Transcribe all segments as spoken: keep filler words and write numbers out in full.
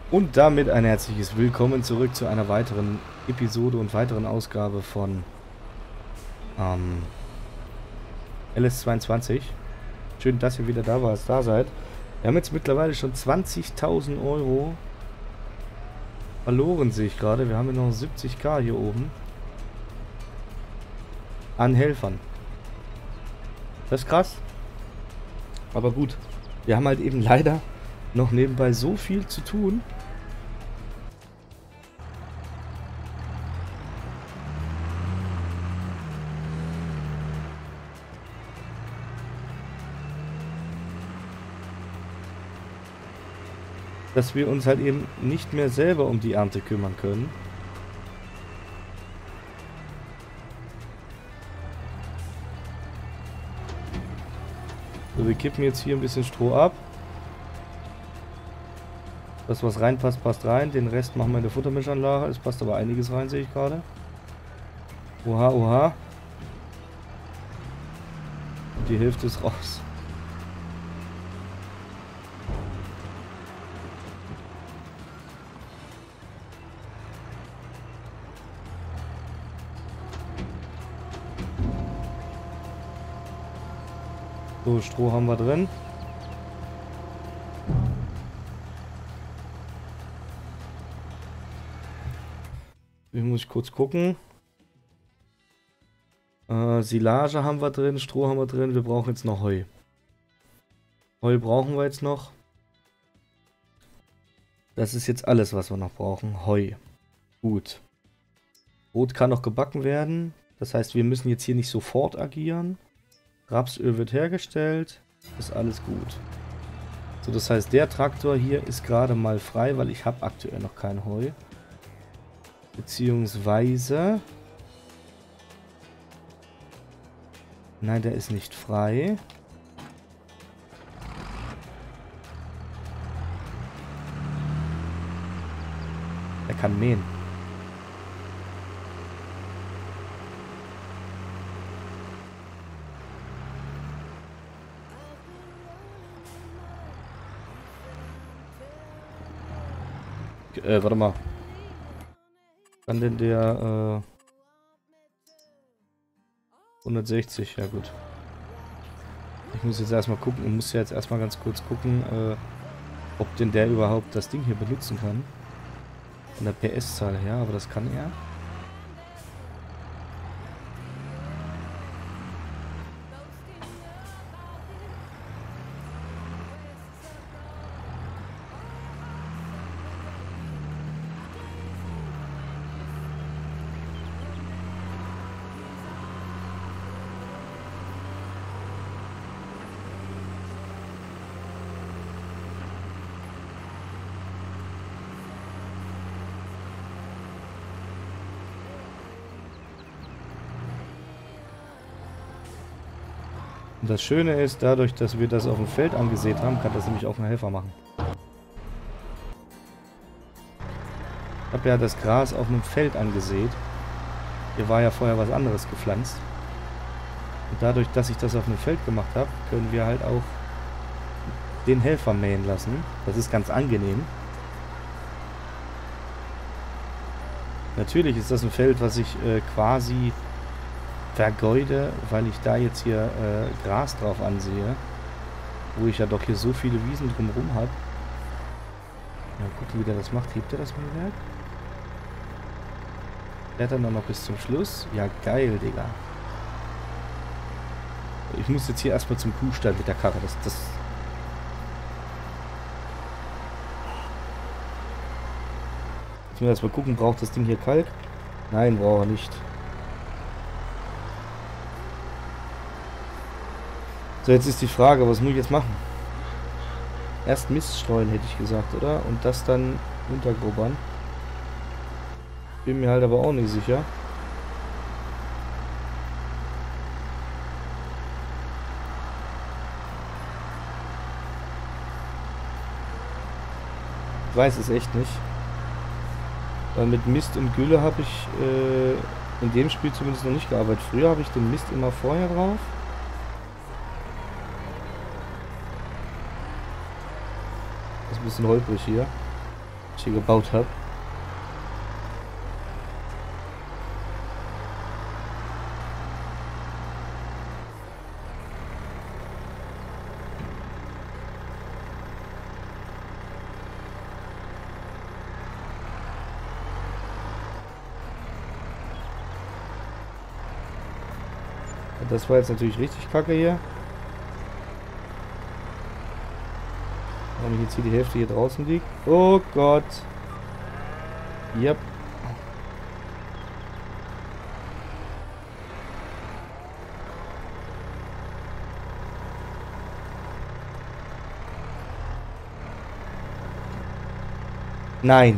Und damit ein herzliches Willkommen zurück zu einer weiteren Episode und weiteren Ausgabe von ähm, L S zweiundzwanzig. Schön, dass ihr wieder da warst, da seid. Wir haben jetzt mittlerweile schon zwanzigtausend Euro verloren, sehe ich gerade. Wir haben ja noch siebzigtausend hier oben an Helfern. Das ist krass. Aber gut, wir haben halt eben leider noch nebenbei so viel zu tun. Dass wir uns halt eben nicht mehr selber um die Ernte kümmern können. So, wir kippen jetzt hier ein bisschen Stroh ab. Das, was reinpasst, passt rein. Den Rest machen wir in der Futtermischanlage. Es passt aber einiges rein, sehe ich gerade. Oha, oha. Und die Hälfte ist raus. So, Stroh haben wir drin. Hier muss ich kurz gucken. Äh, Silage haben wir drin, Stroh haben wir drin. Wir brauchen jetzt noch Heu. Heu brauchen wir jetzt noch. Das ist jetzt alles, was wir noch brauchen. Heu. Gut. Brot kann noch gebacken werden. Das heißt, wir müssen jetzt hier nicht sofort agieren. Rapsöl wird hergestellt. Ist alles gut. So, das heißt, der Traktor hier ist gerade mal frei, weil ich habe aktuell noch kein Heu. Beziehungsweise... Nein, der ist nicht frei. Er kann mähen. Äh, warte mal. Kann denn der, äh, hundertsechzig, ja gut. Ich muss jetzt erstmal gucken, ich muss ja jetzt erstmal ganz kurz gucken, äh, ob denn der überhaupt das Ding hier benutzen kann. Von der P S-Zahl her, aber das kann er. Und das Schöne ist, dadurch, dass wir das auf dem Feld angesät haben, kann das nämlich auch ein Helfer machen. Ich habe ja das Gras auf einem Feld angesät. Hier war ja vorher was anderes gepflanzt. Und dadurch, dass ich das auf einem Feld gemacht habe, können wir halt auch den Helfer mähen lassen. Das ist ganz angenehm. Natürlich ist das ein Feld, was ich äh, quasi vergeude, weil ich da jetzt hier äh, Gras drauf ansehe, wo ich ja doch hier so viele Wiesen drumherum habe. Ja, gucken, wie der das macht. Hebt er das Mähwerk? Fährt er noch bis zum Schluss? Ja, geil, Digga. Ich muss jetzt hier erstmal zum Kuhstall mit der Karre. Das, das Jetzt müssen wir erstmal gucken, braucht das Ding hier Kalk? Nein, braucht er nicht. So, jetzt ist die Frage, was muss ich jetzt machen? Erst Mist streuen, hätte ich gesagt, oder? Und das dann untergrubbern. Bin mir halt aber auch nicht sicher. Ich weiß es echt nicht. Weil mit Mist und Gülle habe ich äh, in dem Spiel zumindest noch nicht gearbeitet. Früher habe ich den Mist immer vorher drauf. Das ist ein bisschen holprig hier. was ich hier gebaut habe. Das war jetzt natürlich richtig kacke hier. Warum jetzt hier die Hälfte hier draußen liegt. Oh Gott. Yep. Nein.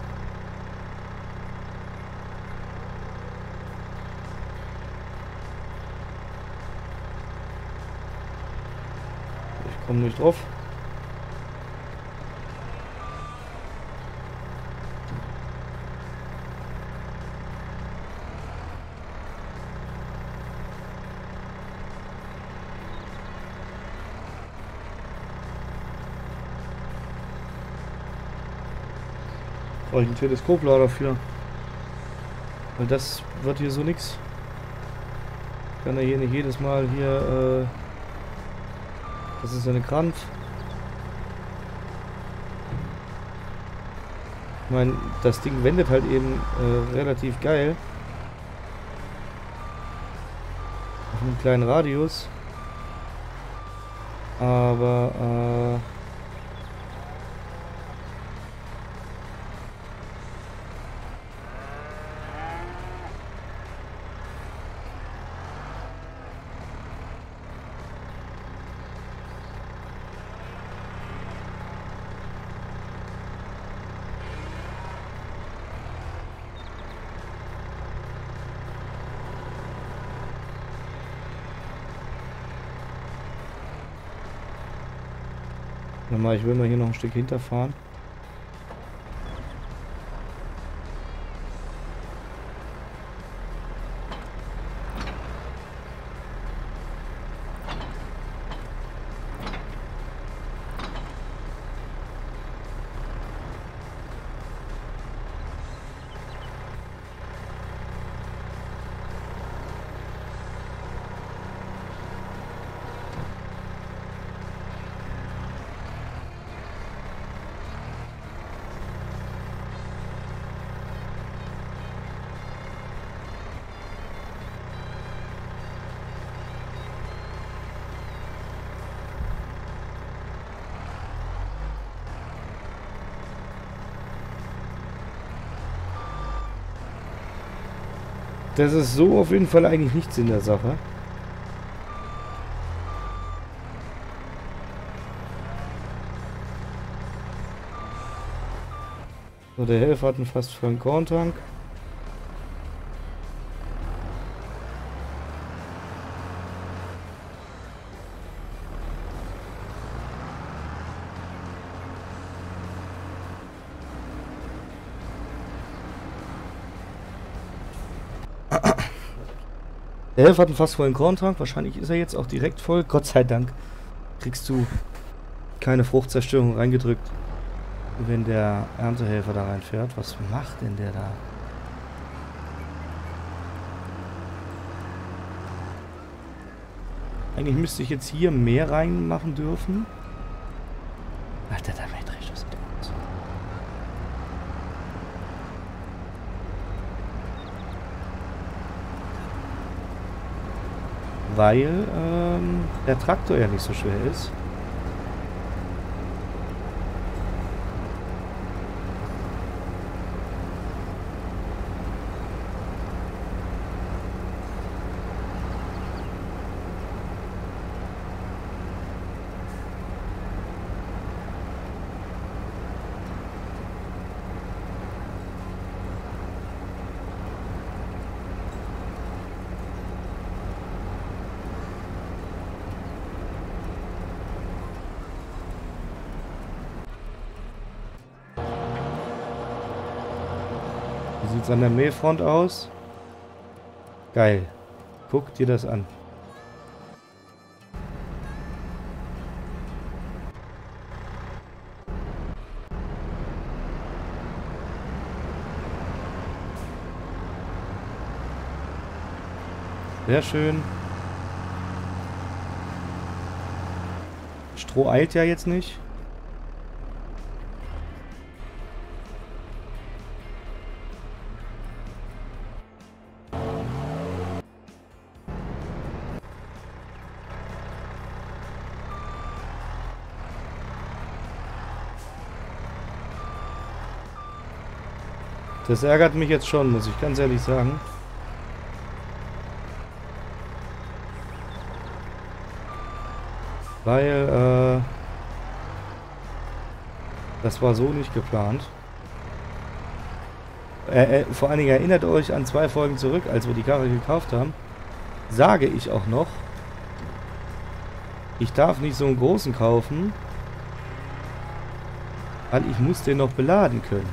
Ich komme nicht drauf. Brauche ich einen Teleskoplader dafür. Weil das wird hier so nix. Kann er hier nicht jedes Mal hier, äh das ist eine Krampf. Ich meine, das Ding wendet halt eben äh, relativ geil. Auf einem kleinen Radius. Aber, äh Mal, ich will mal hier noch ein Stück hinterfahren. Das ist so auf jeden Fall eigentlich nichts in der Sache. So, der Helfer hat einen fast vollen Korntank. Der Helfer hat einen fast vollen Korntank. Wahrscheinlich ist er jetzt auch direkt voll. Gott sei Dank kriegst du keine Fruchtzerstörung reingedrückt, wenn der Erntehelfer da reinfährt. Was macht denn der da? Eigentlich müsste ich jetzt hier mehr reinmachen dürfen. Alter, da dreht das wieder aus. Weil ähm, der Traktor ja nicht so schwer ist. Wie sieht es an der Mähfront aus? Geil. Guck dir das an. Sehr schön. Stroh eilt ja jetzt nicht. Das ärgert mich jetzt schon, muss ich ganz ehrlich sagen. Weil, äh, das war so nicht geplant. Äh, äh, vor allen Dingen erinnert euch an zwei Folgen zurück, als wir die Karre gekauft haben. Sage ich auch noch, ich darf nicht so einen großen kaufen, weil ich muss den noch beladen können.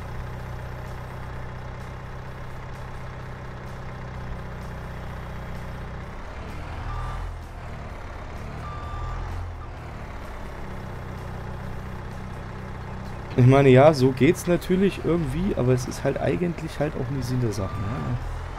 Ich meine, ja, so geht's natürlich irgendwie, aber es ist halt eigentlich halt auch nicht Sinn der Sache. Ne?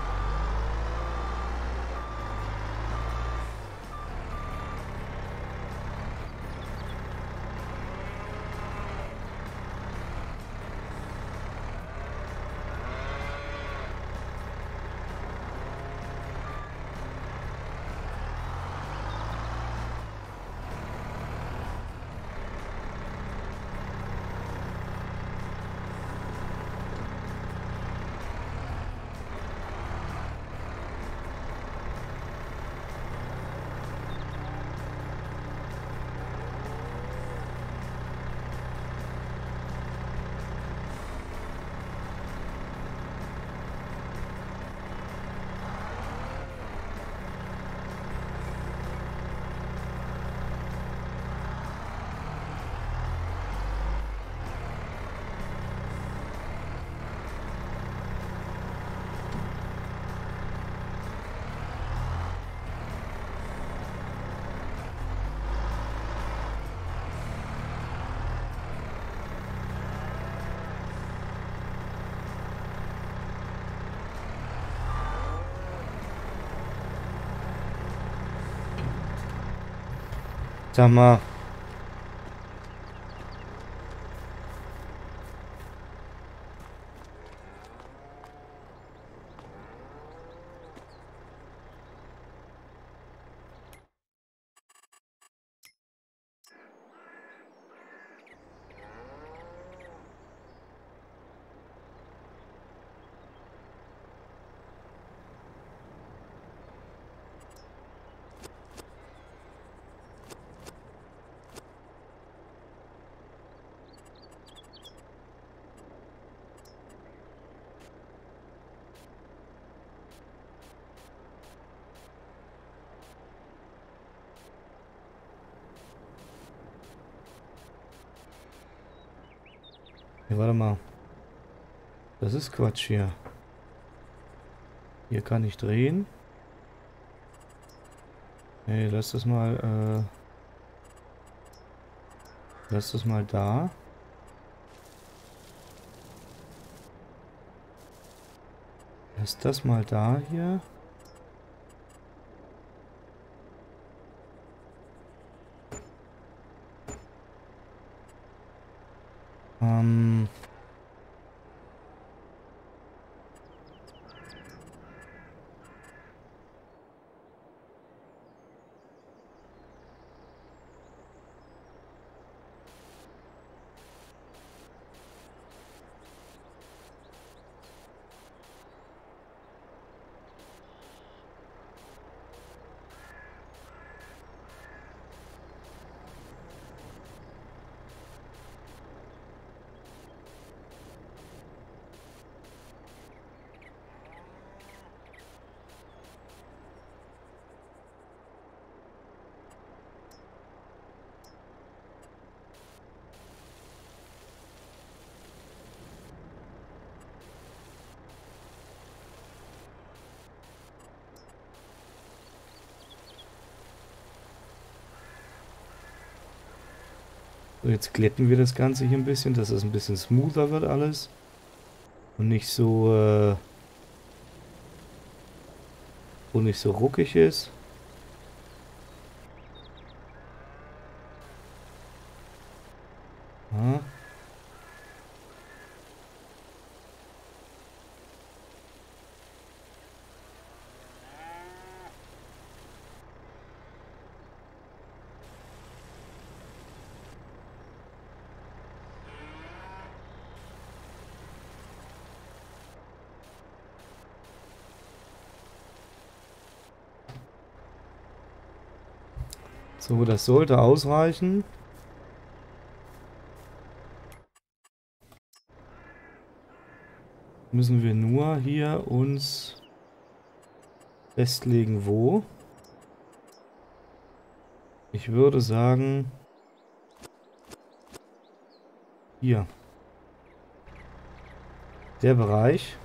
Sag mal. Ja, warte mal. Das ist Quatsch hier. Hier kann ich drehen. Hey, lass das mal, äh... Lass das mal da. Lass das mal da hier. Ähm... So, jetzt glätten wir das Ganze hier ein bisschen, dass es ein bisschen smoother wird alles. Und nicht so, äh, wo nicht so ruckig ist. Ja. So, das sollte ausreichen. Müssen wir nur hier uns festlegen, wo. Ich würde sagen, hier. Der Bereich.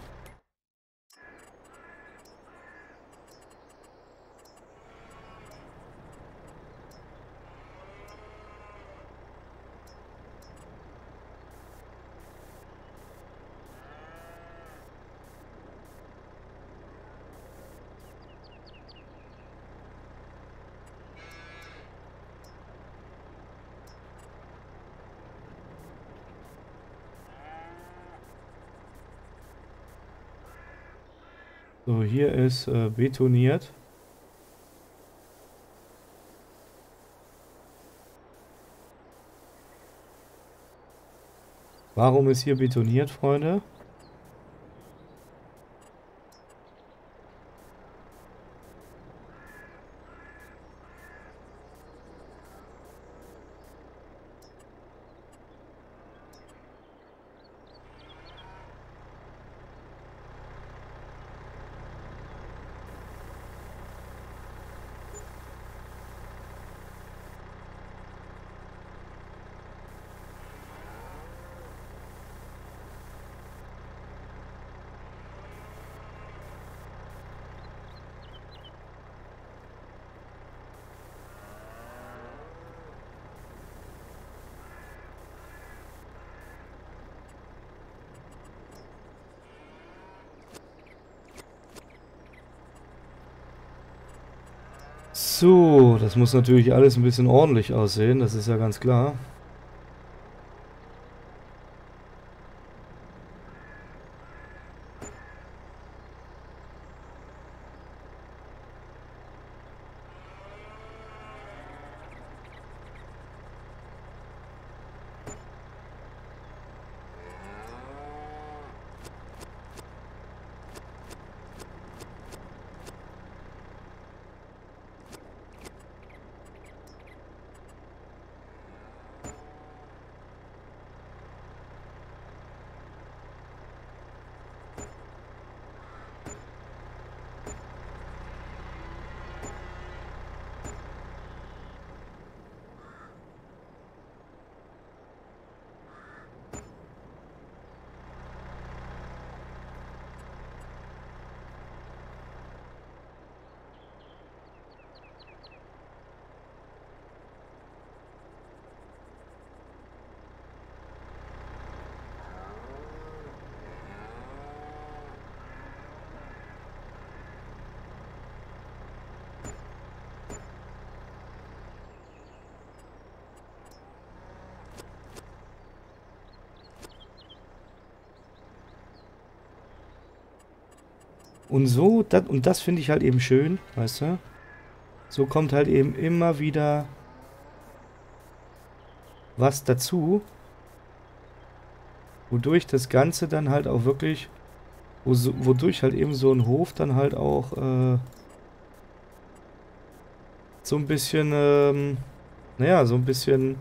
So, hier ist äh, betoniert. Warum ist hier betoniert, Freunde? So, das muss natürlich alles ein bisschen ordentlich aussehen, das ist ja ganz klar. Und so, das, und das finde ich halt eben schön, weißt du? So kommt halt eben immer wieder was dazu, wodurch das Ganze dann halt auch wirklich, wo so, wodurch halt eben so ein Hof dann halt auch äh, so ein bisschen, ähm, naja, so ein bisschen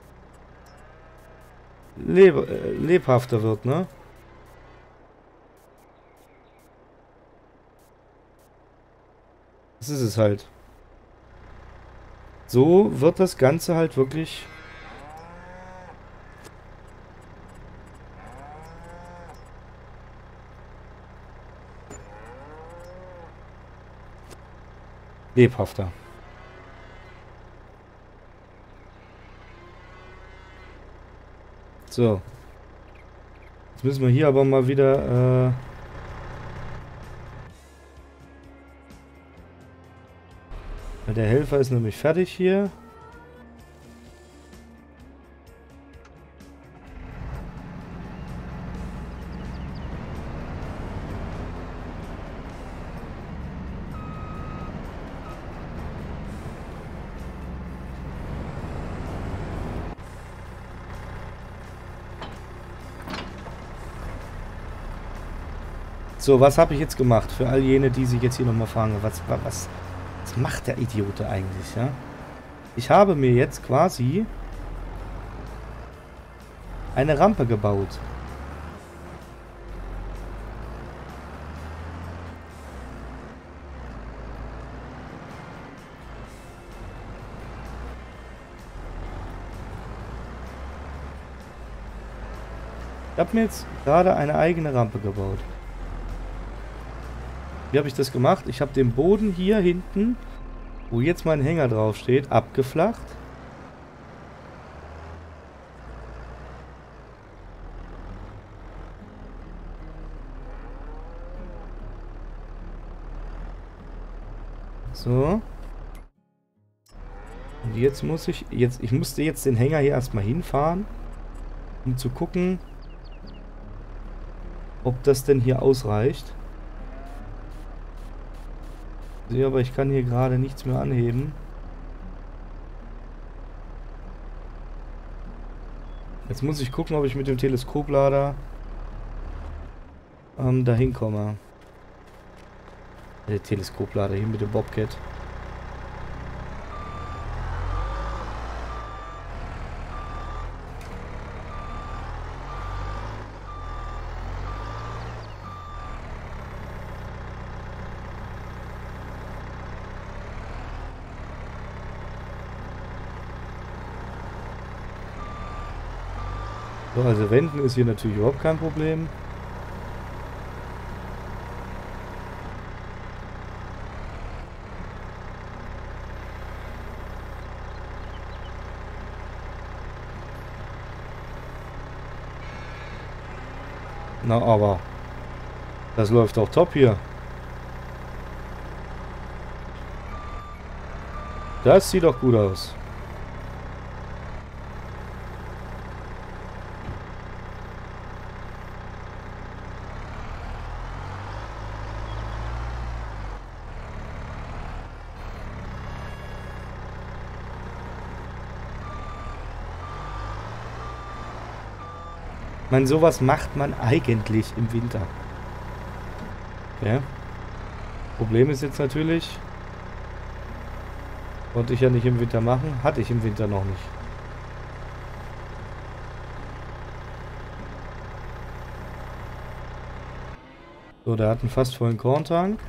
leb äh, lebhafter wird, ne? Das ist es halt. So wird das Ganze halt wirklich lebhafter. So. Jetzt müssen wir hier aber mal wieder äh, der Helfer ist nämlich fertig hier. So, was habe ich jetzt gemacht? Für all jene, die sich jetzt hier nochmal fragen, was, was, was macht der Idiote eigentlich, ja? Ich habe mir jetzt quasi eine Rampe gebaut. Ich habe mir jetzt gerade eine eigene Rampe gebaut. Wie habe ich das gemacht? Ich habe den Boden hier hinten, wo jetzt mein Hänger drauf steht, abgeflacht. So. Und jetzt muss ich, jetzt, ich musste jetzt den Hänger hier erstmal hinfahren, um zu gucken, ob das denn hier ausreicht. Ja, aber ich kann hier gerade nichts mehr anheben. Jetzt muss ich gucken, ob ich mit dem Teleskoplader ähm, dahin komme. Der Teleskoplader hier mit dem Bobcat. So, also wenden ist hier natürlich überhaupt kein Problem. Na, aber das läuft doch top hier. Das sieht doch gut aus. Ich meine, sowas macht man eigentlich im Winter. Ja. Problem ist jetzt natürlich, konnte ich ja nicht im Winter machen, hatte ich im Winter noch nicht. So, der hat einen fast vollen Korntank.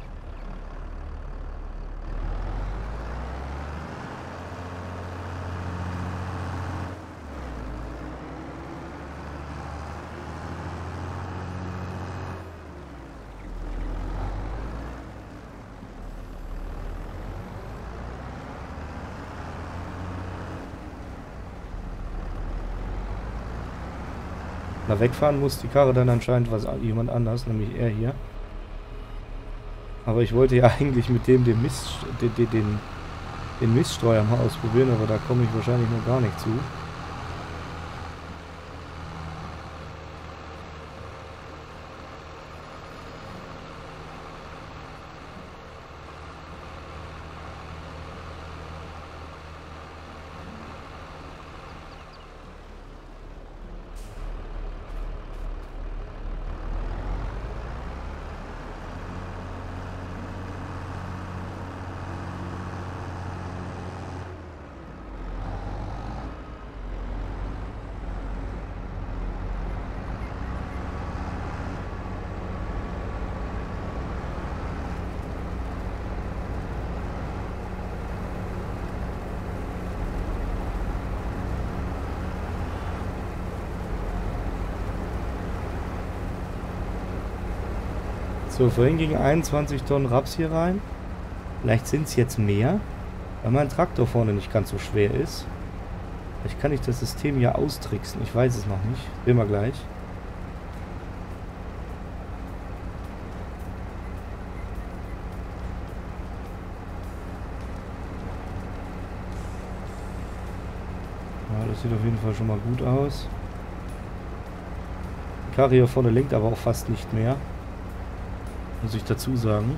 Na, wegfahren muss die Karre dann anscheinend was jemand anders, nämlich er hier. Aber ich wollte ja eigentlich mit dem den Mist, den, den, den Miststreuer mal ausprobieren, aber da komme ich wahrscheinlich noch gar nicht zu. So, vorhin gingen einundzwanzig Tonnen Raps hier rein. Vielleicht sind es jetzt mehr, weil mein Traktor vorne nicht ganz so schwer ist. Vielleicht kann ich das System ja austricksen. Ich weiß es noch nicht. Sehen wir gleich. Das sieht auf jeden Fall schon mal gut aus. Die Karre hier vorne lenkt aber auch fast nicht mehr. Muss ich dazu sagen.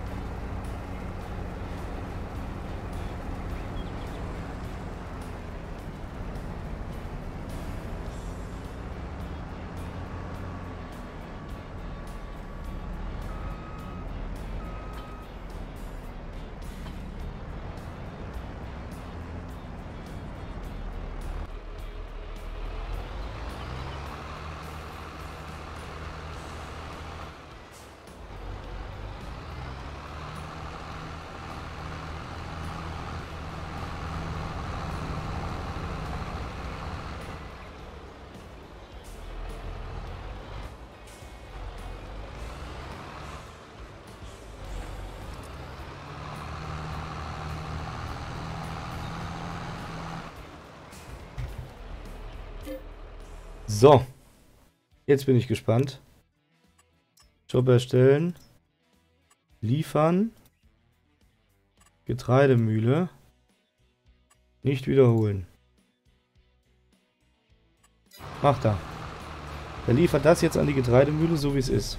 So, jetzt bin ich gespannt. Job erstellen, liefern, Getreidemühle, nicht wiederholen. Macht er. Er liefert das jetzt an die Getreidemühle, so wie es ist.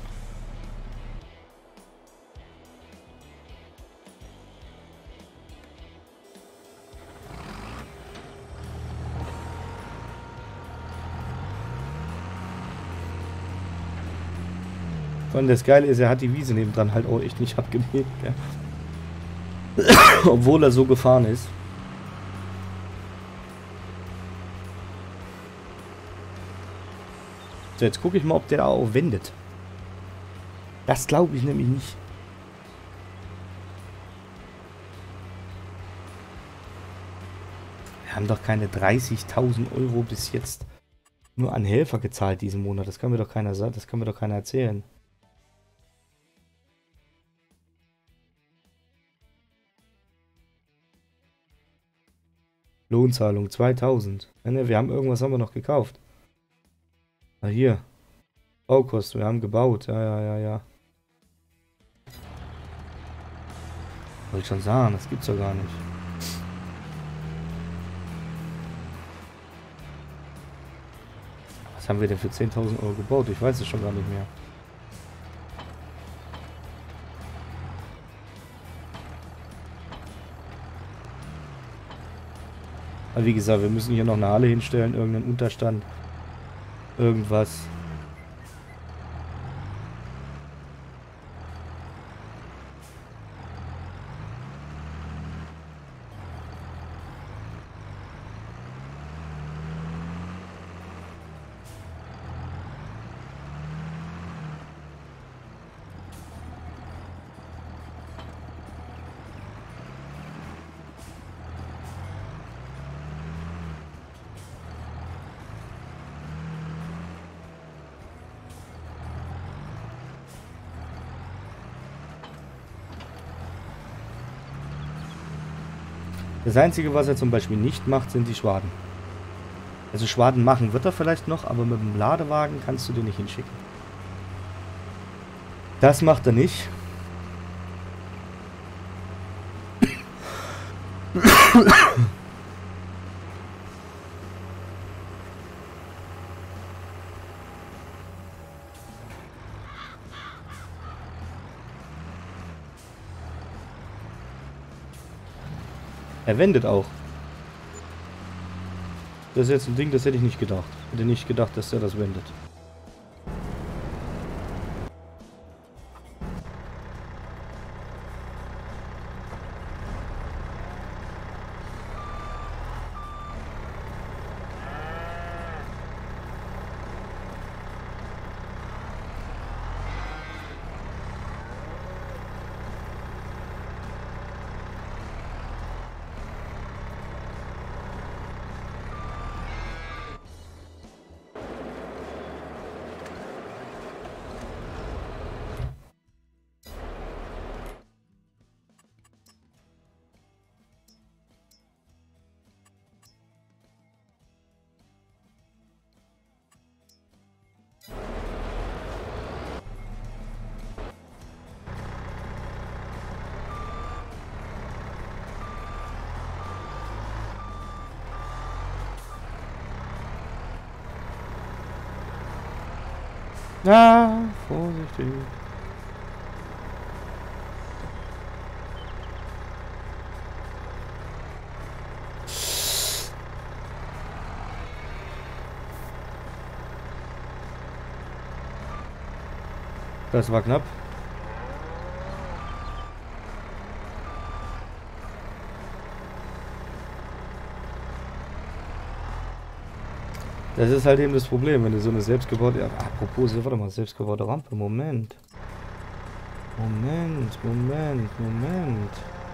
Und das Geile ist, er hat die Wiese nebendran halt auch echt nicht abgemäht, gell? Obwohl er so gefahren ist. So, jetzt gucke ich mal, ob der auch wendet. Das glaube ich nämlich nicht. Wir haben doch keine dreißigtausend Euro bis jetzt nur an Helfer gezahlt diesen Monat. Das kann mir doch keiner sagen, das kann mir doch keiner erzählen. Lohnzahlung zweitausend. Ja, ne, wir haben irgendwas haben wir noch gekauft. Ah, hier. Baukosten, wir haben gebaut. Ja, ja, ja, ja. Wollte ich schon sagen, das gibt's ja gar nicht. Was haben wir denn für zehntausend Euro gebaut? Ich weiß es schon gar nicht mehr. Aber wie gesagt, wir müssen hier noch eine Halle hinstellen, irgendeinen Unterstand, irgendwas. Das Einzige, was er zum Beispiel nicht macht, sind die Schwaden. Also Schwaden machen wird er vielleicht noch, aber mit dem Ladewagen kannst du den nicht hinschicken. Das macht er nicht. Er wendet auch. Das ist jetzt ein Ding, das hätte ich nicht gedacht. Hätte nicht gedacht, dass er das wendet. Ah, vorsichtig. Das war knapp. Das ist halt eben das Problem, wenn du so eine selbstgebaute... Apropos, warte mal, selbstgebaute Rampe. Moment. Moment, Moment, Moment.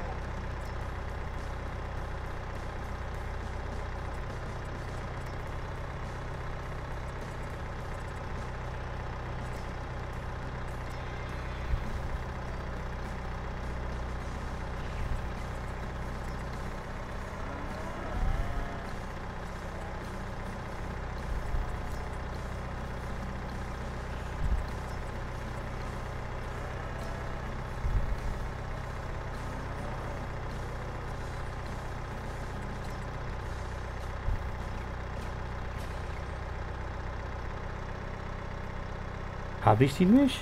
Habe ich die nicht?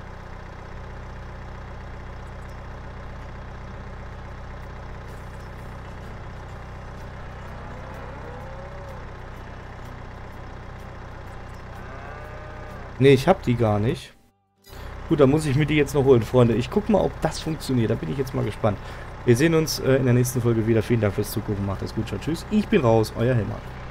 Nee, ich habe die gar nicht. Gut, dann muss ich mir die jetzt noch holen, Freunde. Ich gucke mal, ob das funktioniert. Da bin ich jetzt mal gespannt. Wir sehen uns äh, in der nächsten Folge wieder. Vielen Dank fürs Zugucken. Macht es gut. Ciao, tschüss. Ich bin raus. Euer Helmer.